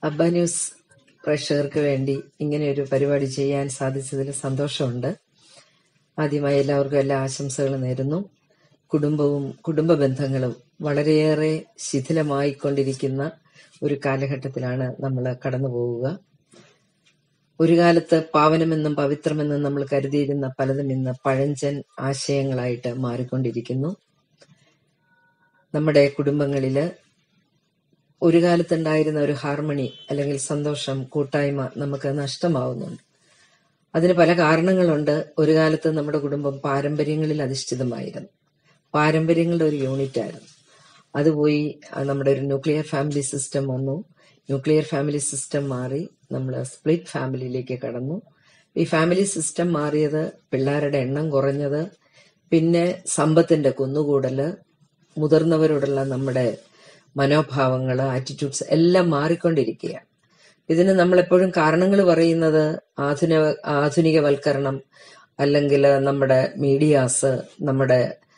അബ്ബ ന്യൂസ് പ്രേക്ഷകർക്ക് വേണ്ടി ഇങ്ങനെ ഒരു പരിപാടി ചെയ്യാൻ സാധിച്ചതിൽ സന്തോഷമുണ്ട്. ആദ്യമായി എല്ലാവർക്കും എല്ലാ ആശംസകളും നേരുന്നു. കുടുംബവും കുടുംബ ബന്ധങ്ങളും വളരെയേറെ ശിഥിലമായിക്കൊണ്ടിരിക്കുന്ന ഒരു കാലഘട്ടത്തിലാണ് നമ്മൾ കടന്നു പോവുക. ഒരു കാലത്ത് പാവനമെന്നും പവിത്രമെന്നും നമ്മൾ കരുതിയിരുന്ന പലതും ഇന്ന് പഴഞ്ചൻ ആശയങ്ങളായിട്ട് മാറിക്കൊണ്ടിരിക്കുന്നു. നമ്മുടെ കുടുംബങ്ങളില് ഒരു കാലത്തുണ്ടായിരുന്ന ഒരു ഹാർമണി അല്ലെങ്കിൽ സന്തോഷം, കൂട്ടായ്മ നമുക്ക് നഷ്ടമാവുന്നുണ്ട്. അതിന് പല കാരണങ്ങളുണ്ട്. ഒരു കാലത്ത് നമ്മുടെ കുടുംബം പാരമ്പര്യങ്ങളിൽ അധിഷ്ഠിതമായിരുന്നു. പാരമ്പര്യങ്ങളുടെ ഒരു യൂണിറ്റ് ആയിരുന്നു. അതുപോയി നമ്മുടെ ഒരു ന്യൂക്ലിയർ ഫാമിലി സിസ്റ്റം വന്നു. ന്യൂക്ലിയർ ഫാമിലി സിസ്റ്റം മാറി നമ്മൾ സ്പ്ലിറ്റ് ഫാമിലിയിലേക്ക് കടന്നു. ഈ ഫാമിലി സിസ്റ്റം മാറിയത്, പിള്ളേരുടെ എണ്ണം കുറഞ്ഞത്, പിന്നെ സമ്പത്തിന്റെ കുന്നുകൂടല്, മുതിർന്നവരോടുള്ള നമ്മുടെ മനോഭാവങ്ങള്, ആറ്റിറ്റ്യൂഡ്സ് എല്ലാം മാറിക്കൊണ്ടിരിക്കുകയാണ്. ഇതിന് നമ്മളെപ്പോഴും കാരണങ്ങൾ പറയുന്നത് ആധുനികവൽക്കരണം, അല്ലെങ്കിൽ നമ്മുടെ മീഡിയാസ്, നമ്മുടെ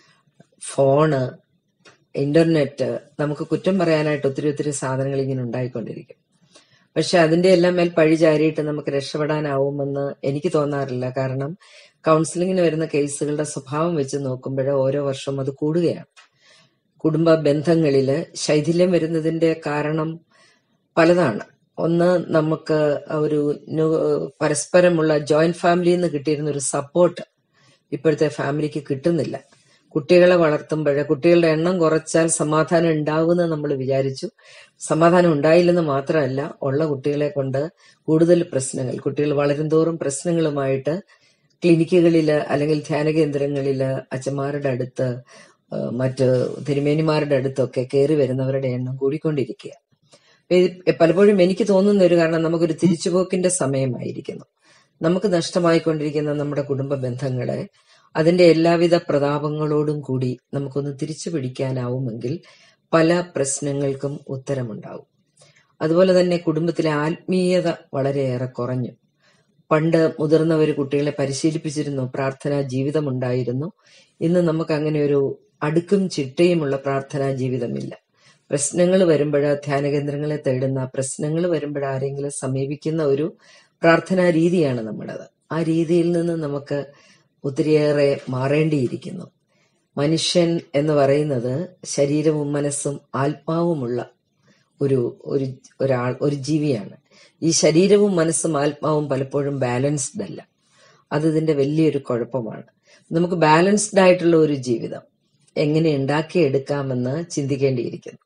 ഫോണ്, ഇന്റർനെറ്റ്, നമുക്ക് കുറ്റം പറയാനായിട്ട് ഒത്തിരി ഒത്തിരി സാധനങ്ങൾ ഇങ്ങനെ ഉണ്ടായിക്കൊണ്ടിരിക്കും. പക്ഷെ അതിന്റെ എല്ലാം മേൽ പഴി ചാരിയിട്ട് നമുക്ക് രക്ഷപ്പെടാനാവുമെന്ന് എനിക്ക് തോന്നാറില്ല. കാരണം കൗൺസിലിങ്ങിന് വരുന്ന കേസുകളുടെ സ്വഭാവം വെച്ച് നോക്കുമ്പോൾ ഓരോ വർഷവും അത് കൂടുകയാണ്. കുടുംബ ബന്ധങ്ങളില് ശൈഥില്യം വരുന്നതിന്റെ കാരണം പലതാണ്. ഒന്ന്, നമുക്ക് ഒരു പരസ്പരമുള്ള ജോയിന്റ് ഫാമിലിയിൽ നിന്ന് കിട്ടിയിരുന്ന ഒരു സപ്പോർട്ട് ഇപ്പോഴത്തെ ഫാമിലിക്ക് കിട്ടുന്നില്ല. കുട്ടികളെ വളർത്തുമ്പോൾ കുട്ടികളുടെ എണ്ണം കുറച്ചാൽ സമാധാനം ഉണ്ടാവുമെന്ന് നമ്മൾ വിചാരിച്ചു. സമാധാനം ഉണ്ടായില്ലെന്ന് മാത്രമല്ല, ഉള്ള കുട്ടികളെ കൊണ്ട് കൂടുതൽ പ്രശ്നങ്ങൾ, കുട്ടികൾ വളരും തോറും പ്രശ്നങ്ങളുമായിട്ട് ക്ലിനിക്കുകളില് അല്ലെങ്കിൽ ധ്യാന കേന്ദ്രങ്ങളില്, അച്ഛന്മാരുടെ അടുത്ത്, മറ്റ് തിരുമേനിമാരുടെ അടുത്തൊക്കെ കയറി വരുന്നവരുടെ എണ്ണം കൂടിക്കൊണ്ടിരിക്കുക. പലപ്പോഴും എനിക്ക് തോന്നുന്ന ഒരു കാരണം, നമുക്കൊരു തിരിച്ചുപോക്കിന്റെ സമയമായിരിക്കുന്നു. നമുക്ക് നഷ്ടമായിക്കൊണ്ടിരിക്കുന്ന നമ്മുടെ കുടുംബ ബന്ധങ്ങളെ അതിന്റെ എല്ലാവിധ പ്രതാപങ്ങളോടും കൂടി നമുക്കൊന്ന് തിരിച്ചു പിടിക്കാനാവുമെങ്കിൽ പല പ്രശ്നങ്ങൾക്കും ഉത്തരമുണ്ടാവും. അതുപോലെ തന്നെ കുടുംബത്തിലെ ആത്മീയത വളരെയേറെ കുറഞ്ഞു. പണ്ട് മുതിർന്നവർ കുട്ടികളെ പരിശീലിപ്പിച്ചിരുന്നു, പ്രാർത്ഥനാ ജീവിതമുണ്ടായിരുന്നു. ഇന്ന് നമുക്ക് അങ്ങനെ ഒരു അടുക്കും ചിട്ടയുമുള്ള പ്രാർത്ഥനാ ജീവിതമില്ല. പ്രശ്നങ്ങൾ വരുമ്പോൾ ധ്യാനകേന്ദ്രങ്ങളെ തേടുന്ന, പ്രശ്നങ്ങൾ വരുമ്പോൾ ആരെങ്കിലും സമീപിക്കുന്ന ഒരു പ്രാർത്ഥനാ രീതിയാണ് നമ്മുടേത്. ആ രീതിയിൽ നിന്ന് നമുക്ക് ഒത്തിരിയേറെ മാറേണ്ടിയിരിക്കുന്നു. മനുഷ്യൻ എന്ന് പറയുന്നത് ശരീരവും മനസ്സും ആത്മാവുമുള്ള ഒരു ജീവിയാണ്. ഈ ശരീരവും മനസ്സും ആത്മാവും പലപ്പോഴും ബാലൻസ്ഡ് അല്ല. അത് ഇതിന്റെ വലിയൊരു കുഴപ്പമാണ്. നമുക്ക് ബാലൻസ്ഡ് ആയിട്ടുള്ള ഒരു ജീവിതം എങ്ങനെ ഉണ്ടാക്കിയെടുക്കാമെന്ന് ചിന്തിക്കേണ്ടിയിരിക്കുന്നു.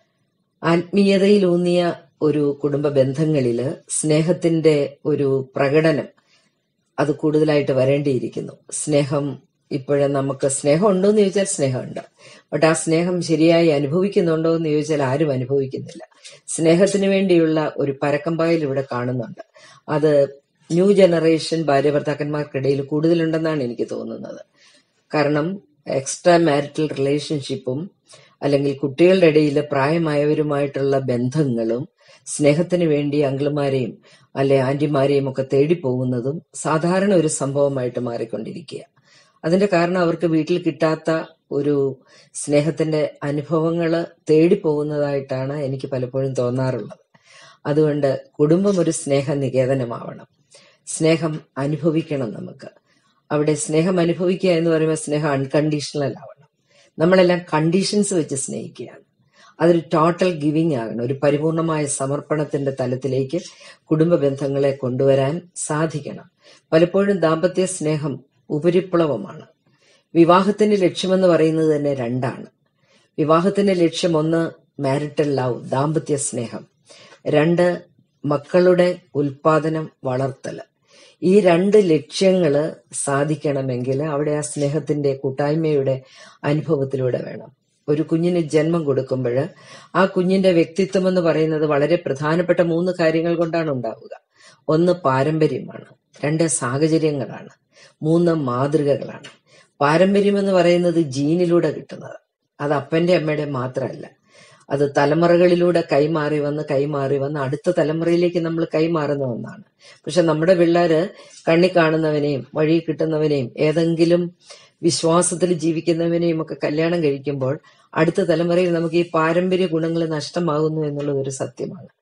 ആത്മീയതയിലൂന്നിയ ഒരു കുടുംബ ബന്ധങ്ങളില് സ്നേഹത്തിന്റെ ഒരു പ്രകടനം അത് കൂടുതലായിട്ട് വരേണ്ടിയിരിക്കുന്നു. സ്നേഹം നമുക്ക് സ്നേഹം ഉണ്ടോ എന്ന് ചോദിച്ചാൽ സ്നേഹമുണ്ട്. ബട്ട് ആ സ്നേഹം ശരിയായി അനുഭവിക്കുന്നുണ്ടോ എന്ന് ചോദിച്ചാൽ ആരും അനുഭവിക്കുന്നില്ല. സ്നേഹത്തിന് വേണ്ടിയുള്ള ഒരു പരക്കമ്പായൽ ഇവിടെ കാണുന്നുണ്ട്. അത് ന്യൂ ജനറേഷൻ ഭാര്യ ഭർത്താക്കന്മാർക്കിടയിൽ കൂടുതലുണ്ടെന്നാണ് എനിക്ക് തോന്നുന്നത്. കാരണം എക്സ്ട്രാ മാരിറ്റൽ റിലേഷൻഷിപ്പും അല്ലെങ്കിൽ കുട്ടികളുടെ ഇടയിൽ പ്രായമായവരുമായിട്ടുള്ള ബന്ധങ്ങളും സ്നേഹത്തിന് വേണ്ടി അങ്കിളുമാരെയും അല്ലെ ആന്റിമാരെയും ഒക്കെ തേടിപ്പോകുന്നതും സാധാരണ ഒരു സംഭവമായിട്ട് മാറിക്കൊണ്ടിരിക്കുക. അതിന്റെ കാരണം അവർക്ക് വീട്ടിൽ കിട്ടാത്ത ഒരു സ്നേഹത്തിന്റെ അനുഭവങ്ങള് തേടിപ്പോകുന്നതായിട്ടാണ് എനിക്ക് പലപ്പോഴും തോന്നാറുള്ളത്. അതുകൊണ്ട് കുടുംബം ഒരു സ്നേഹ നികേതനമാവണം. സ്നേഹം അനുഭവിക്കണം. നമുക്ക് അവിടെ സ്നേഹം അനുഭവിക്കുക എന്ന് പറയുമ്പോൾ സ്നേഹം അൺകണ്ടീഷണൽ ആവണം. നമ്മളെല്ലാം കണ്ടീഷൻസ് വെച്ച് സ്നേഹിക്കുകയാണ്. അതൊരു ടോട്ടൽ ഗിവിങ് ആകണം. ഒരു പരിപൂർണമായ സമർപ്പണത്തിന്റെ തലത്തിലേക്ക് കുടുംബ ബന്ധങ്ങളെ കൊണ്ടുവരാൻ സാധിക്കണം. പലപ്പോഴും ദാമ്പത്യ സ്നേഹം ഉപരിപ്ലവമാണ്. വിവാഹത്തിന്റെ ലക്ഷ്യമെന്ന് പറയുന്നത് തന്നെ രണ്ടാണ്. വിവാഹത്തിന്റെ ലക്ഷ്യം ഒന്ന് മാരിറ്റൽ ലവ്, ദാമ്പത്യ സ്നേഹം. രണ്ട്, മക്കളുടെ ഉൽപാദനം, വളർത്തല്. ഈ രണ്ട് ലക്ഷ്യങ്ങള് സാധിക്കണമെങ്കിൽ അവിടെ ആ സ്നേഹത്തിന്റെ കൂട്ടായ്മയുടെ അനുഭവത്തിലൂടെ വേണം. ഒരു കുഞ്ഞിന് ജന്മം കൊടുക്കുമ്പോൾ ആ കുഞ്ഞിന്റെ വ്യക്തിത്വം എന്ന് പറയുന്നത് വളരെ പ്രധാനപ്പെട്ട 3 കാര്യങ്ങൾ കൊണ്ടാണ് ഉണ്ടാവുക. ഒന്ന് പാരമ്പര്യമാണ്, 2 സാഹചര്യങ്ങളാണ്, 3 മാതൃകകളാണ്. പാരമ്പര്യം എന്ന് പറയുന്നത് ജീനിലൂടെ കിട്ടുന്നത്. അത് അപ്പന്റെ അമ്മയുടെ മാത്രമല്ല, അത് തലമുറകളിലൂടെ കൈമാറി വന്ന് അടുത്ത തലമുറയിലേക്ക് നമ്മൾ കൈമാറുന്ന ഒന്നാണ്. പക്ഷെ നമ്മുടെ പിള്ളേര് കണ്ണി കാണുന്നവനെയും വഴി കിട്ടുന്നവനെയും ഏതെങ്കിലും വിശ്വാസത്തിൽ ജീവിക്കുന്നവനെയും ഒക്കെ കല്യാണം കഴിക്കുമ്പോൾ അടുത്ത തലമുറയിൽ നമുക്ക് ഈ പാരമ്പര്യ ഗുണങ്ങൾ നഷ്ടമാകുന്നു എന്നുള്ളത് ഒരു സത്യമാണ്.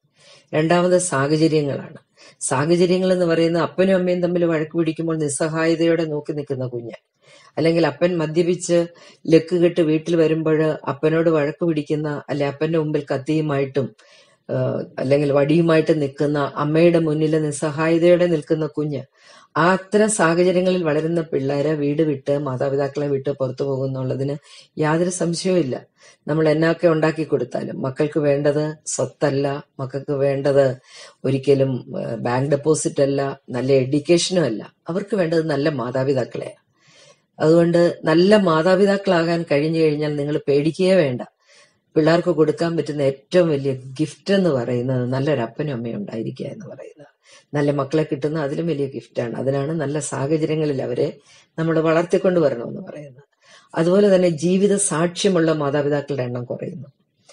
രണ്ടാമത് സാഹചര്യങ്ങളാണ്. സാഹചര്യങ്ങൾ എന്ന് പറയുന്നത് അപ്പനും അമ്മയും തമ്മിൽ വഴക്ക് പിടിക്കുമ്പോൾ നിസ്സഹായതയോടെ നോക്കി നിൽക്കുന്ന കുഞ്ഞ്, അല്ലെങ്കിൽ അപ്പൻ മദ്യപിച്ച് ലക്ക് കെട്ട് വീട്ടിൽ വരുമ്പോൾ അപ്പനോട് വഴക്ക് പിടിക്കുന്ന, അല്ലെ അപ്പന്റെ മുമ്പിൽ കത്തിയുമായിട്ടും അല്ലെങ്കിൽ വടിയുമായിട്ട് നിൽക്കുന്ന അമ്മയുടെ മുന്നിൽ നിസ്സഹായതയോടെ നിൽക്കുന്ന കുഞ്ഞ്, ആ അത്തരം സാഹചര്യങ്ങളിൽ വളരുന്ന പിള്ളേരെ വീട് വിട്ട് മാതാപിതാക്കളെ വിട്ട് പുറത്തു പോകുന്നുള്ളതിന് യാതൊരു സംശയവും ഇല്ല. നമ്മൾ എന്നൊക്കെ ഉണ്ടാക്കി കൊടുത്താലും മക്കൾക്ക് വേണ്ടത് സ്വത്തല്ല, മക്കൾക്ക് വേണ്ടത് ഒരിക്കലും ബാങ്ക് ഡെപ്പോസിറ്റ് അല്ല, നല്ല എഡ്യൂക്കേഷനും അല്ല. അവർക്ക് വേണ്ടത് നല്ല മാതാപിതാക്കളെയാണ്. അതുകൊണ്ട് നല്ല മാതാപിതാക്കളാകാൻ കഴിഞ്ഞു കഴിഞ്ഞാൽ നിങ്ങൾ പേടിക്കുകയേ വേണ്ട. പിള്ളേർക്ക് കൊടുക്കാൻ പറ്റുന്ന ഏറ്റവും വലിയ ഗിഫ്റ്റ് എന്ന് പറയുന്നത് നല്ലൊരു അപ്പനും അമ്മയും ഉണ്ടായിരിക്കുക എന്ന് പറയുന്നത്. നല്ല മക്കളെ കിട്ടുന്ന അതിലും വലിയ ഗിഫ്റ്റാണ്. അതിനാണ് നല്ല സാഹചര്യങ്ങളിൽ അവരെ നമ്മൾ വളർത്തിക്കൊണ്ട് വരണമെന്ന് പറയുന്നത്. അതുപോലെ തന്നെ ജീവിത സാക്ഷ്യമുള്ള മാതാപിതാക്കളുടെ എണ്ണം കുറയുന്നു.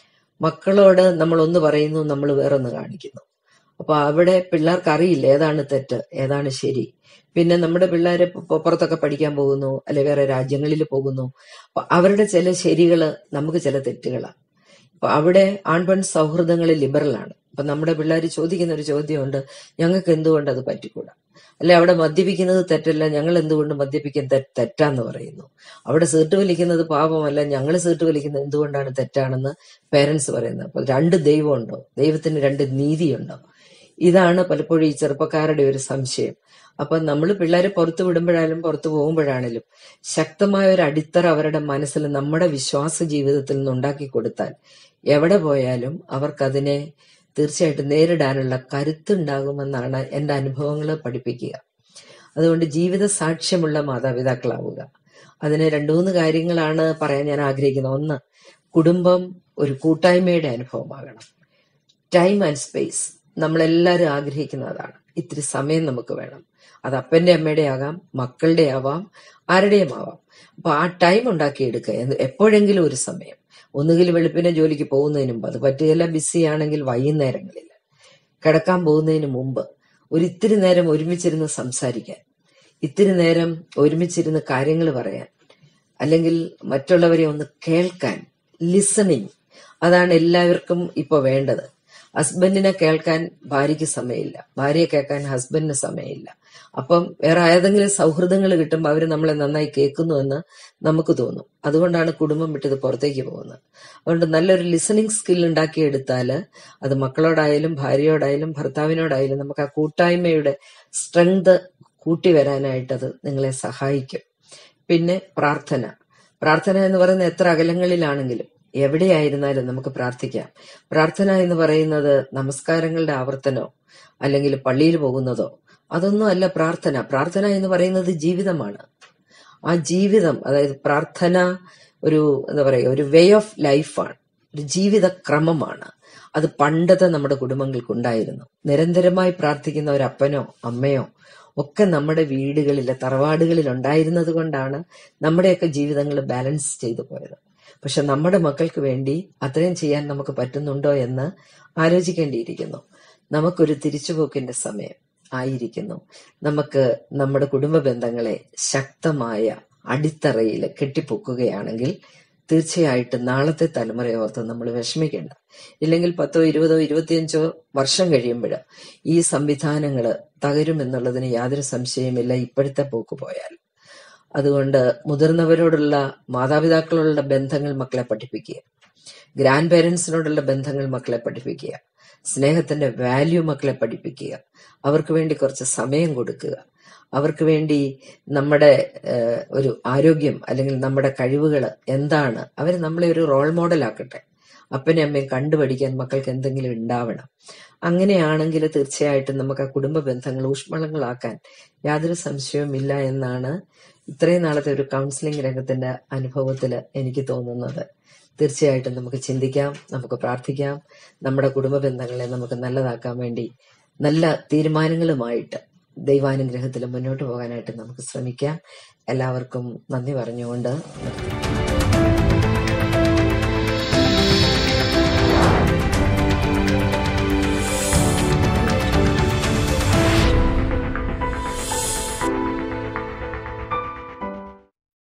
മക്കളോട് നമ്മൾ ഒന്ന് പറയുന്നു, നമ്മൾ വേറൊന്ന് കാണിക്കുന്നു. അപ്പൊ അവിടെ പിള്ളേർക്ക് അറിയില്ല ഏതാണ് തെറ്റ് ഏതാണ് ശരി. പിന്നെ നമ്മുടെ പിള്ളേരെ പുറത്തൊക്കെ പഠിക്കാൻ പോകുന്നു, അല്ലെ വേറെ രാജ്യങ്ങളിൽ പോകുന്നു. അപ്പൊ അവരുടെ ചില ശരികള് നമുക്ക് ചില തെറ്റുകളാണ്. അപ്പൊ അവിടെ ആൺപെൺ സൗഹൃദങ്ങൾ ലിബറലാണ്. അപ്പൊ നമ്മുടെ പിള്ളേർ ചോദിക്കുന്ന ഒരു ചോദ്യമുണ്ട്, ഞങ്ങൾക്ക് എന്തുകൊണ്ട് അത് പറ്റിക്കൂടാ? അല്ലെ അവിടെ മദ്യപിക്കുന്നത് തെറ്റല്ല, ഞങ്ങൾ എന്തുകൊണ്ട് മദ്യപിക്കാൻ തെറ്റാന്ന് പറയുന്നു. അവിടെ സീട്ട് വലിക്കുന്നത് പാപമല്ല, ഞങ്ങൾ സീട്ട് വലിക്കുന്നത് എന്തുകൊണ്ടാണ് തെറ്റാണെന്ന് പേരൻസ് പറയുന്നത്. അപ്പൊ രണ്ട് ദൈവമുണ്ടോ? ദൈവത്തിന് രണ്ട് നീതിയുണ്ടോ? ഇതാണ് പലപ്പോഴും ഈ ചെറുപ്പക്കാരുടെ ഒരു സംശയം. അപ്പൊ നമ്മൾ പിള്ളേരെ പുറത്തു വിടുമ്പോഴായാലും പുറത്തു പോകുമ്പോഴാണേലും ശക്തമായ ഒരു അടിത്തറ അവരുടെ മനസ്സിൽ നമ്മുടെ വിശ്വാസ ജീവിതത്തിൽ നിന്ന് ഉണ്ടാക്കി കൊടുത്താൽ എവിടെ പോയാലും അവർക്കതിനെ തീർച്ചയായിട്ടും നേരിടാനുള്ള കരുത്തുണ്ടാകുമെന്നാണ് എൻ്റെ അനുഭവങ്ങൾ പഠിപ്പിക്കുക. അതുകൊണ്ട് ജീവിത സാക്ഷ്യമുള്ള മാതാപിതാക്കളാവുക. അതിന് 2-3 കാര്യങ്ങളാണ് പറയാൻ ഞാൻ ആഗ്രഹിക്കുന്നത്. ഒന്ന്, കുടുംബം ഒരു കൂട്ടായ്മയുടെ അനുഭവമാകണം. ടൈം ആൻഡ് സ്പേസ് നമ്മളെല്ലാവരും ആഗ്രഹിക്കുന്നതാണ്. ഇത്തിരി സമയം നമുക്ക് വേണം. അത് അപ്പന്റെ അമ്മയുടെ ആകാം, മക്കളുടെ ആവാം, ആരുടെയും ആവാം. അപ്പൊ ആ ടൈം ഉണ്ടാക്കിയെടുക്കുക. എപ്പോഴെങ്കിലും ഒരു സമയം, ഒന്നുകിൽ വെളുപ്പിനെ ജോലിക്ക് പോകുന്നതിന് മുമ്പ്, അത് പറ്റുകയില്ല ബിസി ആണെങ്കിൽ വൈകുന്നേരങ്ങളിൽ, കിടക്കാൻ പോകുന്നതിന് മുമ്പ് ഒരു ഇത്തിരി നേരം ഒരുമിച്ചിരുന്ന് സംസാരിക്കാൻ, ഇത്തിരി നേരം ഒരുമിച്ചിരുന്ന് കാര്യങ്ങൾ പറയാൻ, അല്ലെങ്കിൽ മറ്റുള്ളവരെ ഒന്ന് കേൾക്കാൻ, ലിസണിങ്. അതാണ് എല്ലാവർക്കും ഇപ്പൊ വേണ്ടത്. ഹസ്ബൻഡിനെ കേൾക്കാൻ ഭാര്യയ്ക്ക് സമയമില്ല, ഭാര്യയെ കേൾക്കാൻ ഹസ്ബൻഡിന് സമയമില്ല. അപ്പം വേറെ ഏതെങ്കിലും സൗഹൃദങ്ങൾ കിട്ടുമ്പോൾ അവര് നമ്മളെ നന്നായി കേൾക്കുന്നു എന്ന് നമുക്ക് തോന്നും. അതുകൊണ്ടാണ് കുടുംബം വിട്ടത് പുറത്തേക്ക് പോകുന്നത്. അതുകൊണ്ട് നല്ലൊരു ലിസണിങ് സ്കിൽ ഉണ്ടാക്കിയെടുത്താല് അത് മക്കളോടായാലും ഭാര്യയോടായാലും ഭർത്താവിനോടായാലും നമുക്ക് ആ കൂട്ടായ്മയുടെ സ്ട്രെങ്ത് കൂട്ടി വരാനായിട്ട് അത് നിങ്ങളെ സഹായിക്കും. പിന്നെ പ്രാർത്ഥന. പ്രാർത്ഥന എന്ന് പറയുന്നത് എത്ര അകലങ്ങളിലാണെങ്കിലും എവിടെയായിരുന്നാലും നമുക്ക് പ്രാർത്ഥിക്കാം. പ്രാർത്ഥന എന്ന് പറയുന്നത് നമസ്കാരങ്ങളുടെ ആവർത്തനോ അല്ലെങ്കിൽ പള്ളിയിൽ പോകുന്നതോ അതൊന്നും അല്ല പ്രാർത്ഥന. പ്രാർത്ഥന എന്ന് പറയുന്നത് ജീവിതമാണ്. ആ ജീവിതം, അതായത് പ്രാർത്ഥന ഒരു എന്താ പറയുക, ഒരു വേ ഓഫ് ലൈഫാണ്, ഒരു ജീവിത ക്രമമാണ്. അത് പണ്ടത്തെ നമ്മുടെ കുടുംബങ്ങൾക്കുണ്ടായിരുന്നു. നിരന്തരമായി പ്രാർത്ഥിക്കുന്ന ഒരു അപ്പനോ അമ്മയോ ഒക്കെ നമ്മുടെ വീടുകളിലെ തറവാടുകളിൽ ഉണ്ടായിരുന്നത് കൊണ്ടാണ് നമ്മുടെയൊക്കെ ജീവിതങ്ങൾ ബാലൻസ് ചെയ്തു പോയത്. പക്ഷെ നമ്മുടെ മക്കൾക്ക് വേണ്ടി അത്രയും ചെയ്യാൻ നമുക്ക് പറ്റുന്നുണ്ടോ എന്ന് ആലോചിക്കേണ്ടിയിരിക്കുന്നു. നമുക്കൊരു തിരിച്ചുപോക്കിന്റെ സമയം ആയിരിക്കുന്നു. നമുക്ക് നമ്മുടെ കുടുംബ ബന്ധങ്ങളെ ശക്തമായ അടിത്തറയിൽ കെട്ടിപ്പൊക്കുകയാണെങ്കിൽ തീർച്ചയായിട്ടും നാളത്തെ തലമുറയെ ഓർത്ത് നമ്മൾ വിഷമിക്കേണ്ട. ഇല്ലെങ്കിൽ 10, 20, 25 വർഷം കഴിയുമ്പോൾ ഈ സംവിധാനങ്ങൾ തകരുമെന്നുള്ളതിന് യാതൊരു സംശയമില്ല, ഇപ്പോഴത്തെ പോക്ക് പോയാൽ. അതുകൊണ്ട് മുതിർന്നവരോടുള്ള, മാതാപിതാക്കളോടുള്ള ബന്ധങ്ങൾ മക്കളെ പഠിപ്പിക്കുക, ഗ്രാൻഡ് പേരൻസിനോടുള്ള ബന്ധങ്ങൾ മക്കളെ പഠിപ്പിക്കുക, സ്നേഹത്തിന്റെ വാല്യൂ മക്കളെ പഠിപ്പിക്കുക, അവർക്ക് വേണ്ടി കുറച്ച് സമയം കൊടുക്കുക, അവർക്ക് വേണ്ടി നമ്മുടെ ഒരു ആരോഗ്യം അല്ലെങ്കിൽ നമ്മുടെ കഴിവുകൾ എന്താണ്, അവർ നമ്മളെ ഒരു റോൾ മോഡൽ ആക്കട്ടെ. അപ്പനെയും അമ്മയും കണ്ടുപഠിക്കാൻ മക്കൾക്ക് എന്തെങ്കിലും ഉണ്ടാവണം. അങ്ങനെയാണെങ്കിൽ തീർച്ചയായിട്ടും നമുക്ക് ആ കുടുംബ ബന്ധങ്ങൾ ഊഷ്മളങ്ങളാക്കാൻ യാതൊരു സംശയവുമില്ല എന്നാണ് ഇത്രയും നാളത്തെ ഒരു കൗൺസിലിംഗ് രംഗത്തിന്റെ അനുഭവത്തിൽ എനിക്ക് തോന്നുന്നത്. തീർച്ചയായിട്ടും നമുക്ക് ചിന്തിക്കാം, നമുക്ക് പ്രാർത്ഥിക്കാം, നമ്മുടെ കുടുംബ ബന്ധങ്ങളെ നമുക്ക് നല്ലതാക്കാൻ വേണ്ടി നല്ല തീരുമാനങ്ങളുമായിട്ട് ദൈവാനുഗ്രഹത്തിൽ മുന്നോട്ട് പോകാനായിട്ട് നമുക്ക് ശ്രമിക്കാം. എല്ലാവർക്കും നന്ദി പറഞ്ഞുകൊണ്ട് നിർത്തുന്നു.